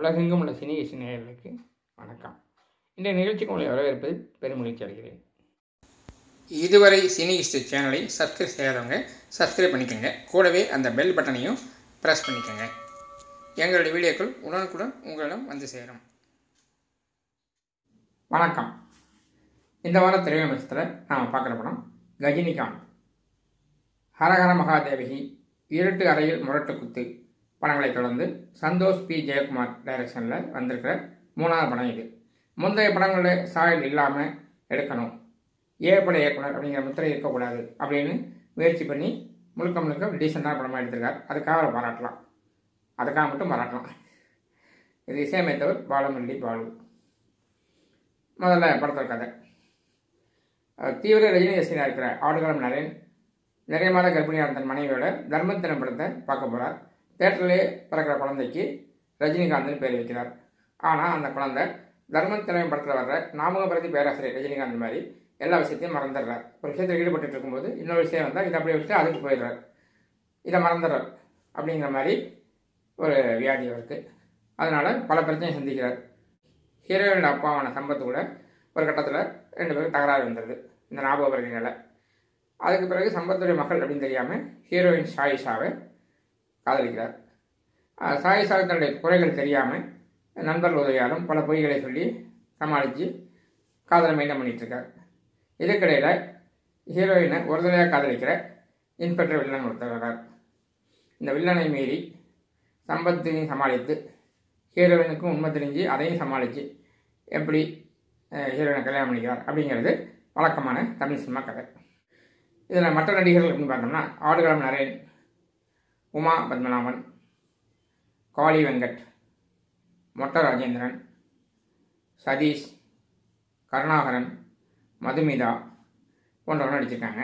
உலகெங்கும் உள்ள சினி நேயர்களுக்கு வணக்கம். இந்த நிகழ்ச்சிக்கு உங்களை வரவேற்பதில் பெரும் மகிழ்ச்சி அடைகிறேன். இதுவரை சினி சேனலை சப்ஸ்கிரைப் செய்யாதவங்க சப்ஸ்கிரைப் பண்ணிக்கோங்க. கூடவே அந்த பெல் பட்டனையும் ப்ரெஸ் பண்ணிக்கோங்க. எங்களுடைய வீடியோக்கள் உடனுக்குடன் உங்களிடம் வந்து சேரும். வணக்கம். இந்த வார திரையரங்கத்தில் நாம் பார்க்குற படம் கஜினிகாந்த். ஹரஹர மகாதேவகி, இருட்டு அறையில் முரட்டு குத்து படங்களை தொடர்ந்து சந்தோஷ் பி ஜெயக்குமார் டைரக்ஷனில் வந்திருக்கிற 3வது படம் இது. முந்தைய படங்களில் சாயல் இல்லாமல் எடுக்கணும், ஏற்பட இயக்குனர் அப்படிங்கிற முத்திரை இருக்கக்கூடாது அப்படின்னு முயற்சி பண்ணி முழுக்க டீசெண்டான படமாக எடுத்திருக்கார். அதுக்காக பாராட்டலாம், அதுக்காக மட்டும் பாராட்டலாம். இது இசையமைத்தவர் பாலமுரளி பாலு. முதல்ல படத்தோட கதை. தீவிர ரஜினி ரசிகனாக இருக்கிற ஆடுகளம் நரேன் நிறைய மாத கர்ப்பிணியாக இருந்த மனைவியோட தர்மத்தின படத்தை பார்க்க போகிறார். தேட்டரிலே பிறக்கிற குழந்தைக்கு ரஜினிகாந்த்னு பேர் வைக்கிறார். ஆனால் அந்த குழந்தை தர்மத்தினம் படத்தில் வர்ற நாமகபரதி பேராசிரியர் ரஜினிகாந்த் மாதிரி எல்லா விஷயத்தையும் மறந்துடுறார். ஒரு விஷயத்தில் ஈடுபட்டு இருக்கும்போது இன்னொரு விஷயம் வந்தால் இதை அப்படியே விட்டு அதுக்கு போயிடுறார், இதை மறந்துடுறார். அப்படிங்கிற மாதிரி ஒரு வியாதி அவருக்கு. அதனால் பல பிரச்சனையை சந்திக்கிறார். ஹீரோயினோட அப்பாவான சம்பத்து கூட ஒரு கட்டத்தில் 2 பேரும் தகராறு வந்துடுது இந்த ஞாபகப்படுறதுனால. அதுக்கு பிறகு சம்பத்துடைய மகள் அப்படின்னு தெரியாமல் ஹீரோயின் சாயிஷாவை காதலிக்கிறார். சாயிஷாவை தன்னுடைய குறைகள் தெரியாமல் நண்பர்கள் உதவியாலும் பல பொய்களை சொல்லி சமாளித்து காதலை மெயின்டைன் பண்ணிகிட்ருக்கார். இதுக்கிடையில் ஹீரோயினை ஒரு தடவையாக காதலிக்கிற இன்ஸ்பெக்டர் வில்லன் ஒருத்தர் வர்றார். இந்த வில்லனை மீறி சம்பத்தையும் சமாளித்து ஹீரோயினுக்கும் உண்மை தெரிஞ்சு அதையும் சமாளித்து எப்படி ஹீரோயினை கல்யாணம் பண்ணிக்கிறார் அப்படிங்கிறது வழக்கமான தமிழ் சினிமா கதை. இதில் மற்ற நடிகர்கள் அப்படின்னு பார்த்தோம்னா ஆடுகளம் நரேன், உமா பத்மநாபன், காளி வெங்கட், மொட்ட ராஜேந்திரன், சதீஷ், கருணாகரன், மதுமிதா போன்றவங்க நடிச்சிருக்காங்க.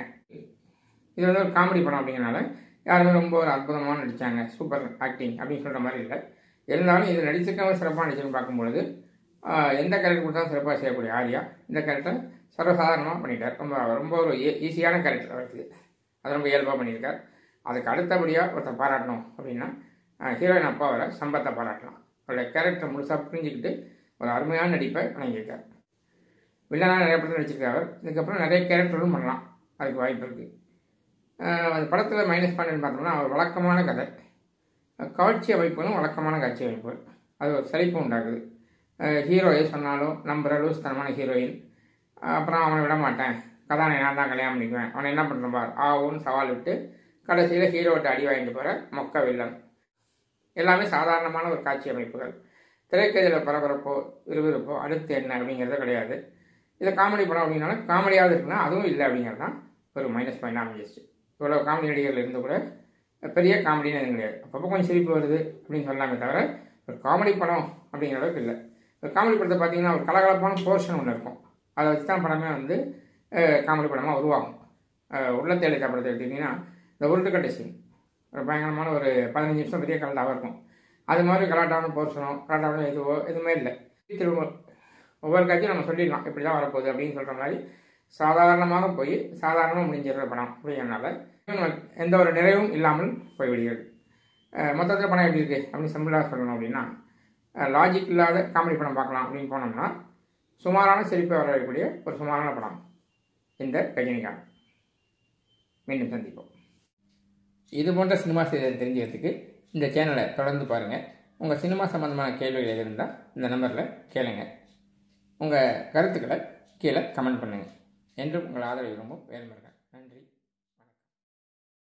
இது வந்து ஒரு காமெடி படம் அப்படிங்கிறனால யாருமே ரொம்ப ஒரு அற்புதமாக நடித்தாங்க, சூப்பர் ஆக்டிங் அப்படின்னு சொல்கிற மாதிரி இல்லை. இருந்தாலும் இது நடிச்சிருக்கவங்க சிறப்பாக நடிச்சுன்னு பார்க்கும்பொழுது எந்த கேரக்டர் கொடுத்தாலும் சிறப்பாக செய்யக்கூடிய ஆர்யா இந்த கேரக்டர் சர்வசாதாரணமாக பண்ணிட்டார். ரொம்ப ஒரு ஈஸியான கேரக்டர் அவருக்கு, அது ரொம்ப இயல்பாக பண்ணியிருக்கார். அதுக்கு அடுத்தபடியாக ஒருத்தர் பாராட்டணும் அப்படின்னா ஹீரோயின் அப்பாவை சம்பத்தை பாராட்டலாம். அவருடைய கேரக்டர் முழுசாக புரிஞ்சுக்கிட்டு ஒரு அருமையான நடிப்பை வழங்கியிருக்கார். வில்லனாக நிறைய படத்தில் நடிச்சிருக்கார் அவர். இதுக்கப்புறம் நிறைய கேரக்டரும் பண்ணலாம், அதுக்கு வாய்ப்பு இருக்குது. அந்த படத்தில் மைனஸ் பாயிண்ட்னு பார்த்தோம்னா அவர் வழக்கமான கதை, காட்சி அமைப்புகளும் வழக்கமான காட்சி அமைப்பு, அது ஒரு சலிப்பு உண்டாகுது. ஹீரோயை சொன்னாலும் நம்புகிற லூஸ்தனமான ஹீரோயின், அப்புறம் அவனை விட மாட்டேன், கதானை நான் தான் கல்யாணம் பண்ணிக்குவேன், அவனை என்ன பண்ணுறேன் பார் ஆவுன்னு சவால் விட்டு கடைசியில் ஹீரோவிட்ட அடி வாங்கிட்டு போகிற மொக்க வில்லன். எல்லாமே சாதாரணமான ஒரு காட்சி அமைப்புகள். திரைக்கதையில் பரபரப்போ விறுவிறுப்போ அடுத்து என்ன அப்படிங்கிறது கிடையாது. இதை காமெடி படம் அப்படின்னாலும் காமெடியாவது இருக்குன்னா அதுவும் இல்லை அப்படிங்கிறது தான் ஒரு மைனஸ் பாயிண்டாக அமைஞ்சிச்சு. இவ்வளோ காமெடி நடிகர்கள் இருந்து கூட பெரிய காமெடின்னு எதுவும் கிடையாது. அப்பப்போ கொஞ்சம் சிரிப்பு வருது அப்படின்னு சொல்லாமே தவிர ஒரு காமெடி படம் அப்படிங்கிற அளவுக்கு இல்லை. ஒரு காமெடி படத்தை பார்த்தீங்கன்னா ஒரு கலகலப்பான போர்ஷன் ஒன்று இருக்கும், அதை வச்சு தான் படமே வந்து காமெடி படமாக உருவாகும். உள்ளத்தை எழுத்த படத்தை எடுத்துக்கிட்டிங்கன்னா இந்த உருட்டுக்கட்டை சீன் ஒரு பயங்கரமான ஒரு 15 நிமிஷம் பெரிய கலாட்டாக இருக்கும். அது மாதிரி கலாட்டான போர்ஷனோ கலாட்டான எதுவுமே இல்லை. திரும்ப ஒவ்வொரு காட்சியும் நம்ம சொல்லிடலாம் இப்படி தான் வரப்போகுது அப்படின்னு சொல்கிற மாதிரி சாதாரணமாக போய் சாதாரணமாக முடிஞ்சிடுற படம் அப்படிங்கிறனால எந்த ஒரு நிறைவும் இல்லாமல் போய்விடுகிறது. மொத்தத்தில் படம் எப்படி இருக்குது அப்படின்னு சிம்பிளாக சொல்லணும் அப்படின்னா லாஜிக் இல்லாத காமெடி படம் பார்க்கலாம் அப்படின்னு போனோம்னா சுமாரான சிரிப்பை வரக்கூடிய ஒரு சுமாரான படம் இந்த ரஜினிகாந்த். மீண்டும் சந்திப்போம். இது போன்ற சினிமா செய்தியை தெரிஞ்சுக்கிறதுக்கு இந்த சேனலை தொடர்ந்து பாருங்கள். உங்கள் சினிமா சம்மந்தமான கேள்விகள் எது இருந்தால் இந்த நம்பரில் கேளுங்க. உங்கள் கருத்துக்களை கீழே கமெண்ட் பண்ணுங்கள். என்றும் உங்கள் ஆதரவு விரும்பும் வேல்முருகன்.